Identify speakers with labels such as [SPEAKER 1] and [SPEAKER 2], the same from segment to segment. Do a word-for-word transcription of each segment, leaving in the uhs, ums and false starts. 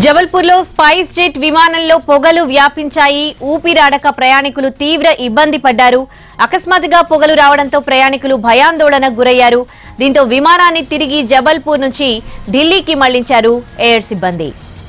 [SPEAKER 1] జబల్పూర్లో spice jet విమానంలో పొగలు వ్యాపించాయి. ఊపిరాడక ప్రయాణికులు తీవ్ర ఇబ్బంది పడ్డారు. అకస్మాత్తుగా పొగలు రావడంతో ప్రయాణికులు భయాందోళనకు గురయ్యారు. దీంతో విమానాన్ని తిరిగి జబల్పూర్ నుంచి ఢిల్లీకి మళ్లించారు ఎయిర్ సిబ్బంది.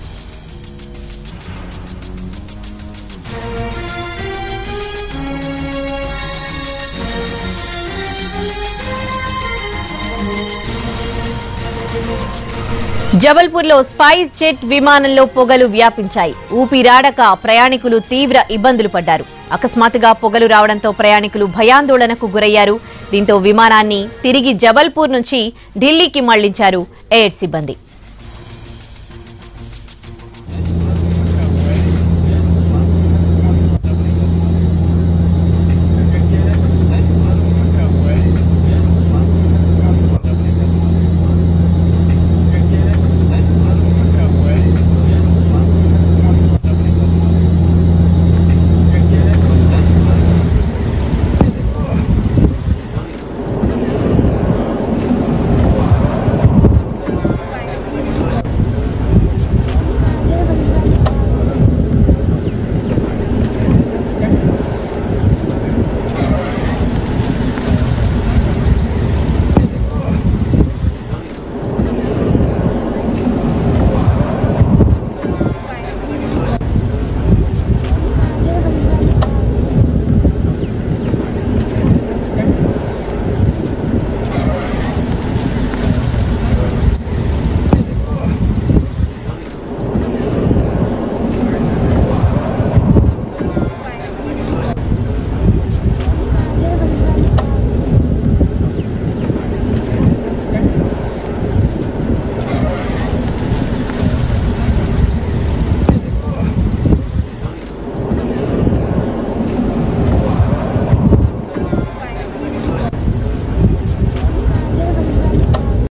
[SPEAKER 1] జబల్పూర్లో స్పైస్ జెట్ విమానంలో పొగలు వ్యాపించాయి. ఊపిరాడక ప్రయాణికులు తీవ్ర ఇబ్బందులు పడ్డారు. అకస్మాత్తుగా పొగలు రావడంతో ప్రయాణికులు భయాందోళనకు గురయ్యారు. దీంతో విమానాన్ని తిరిగి జబల్పూర్ నుంచి ఢిల్లీకి మళ్లించారు ఎయిర్ సిబ్బంది.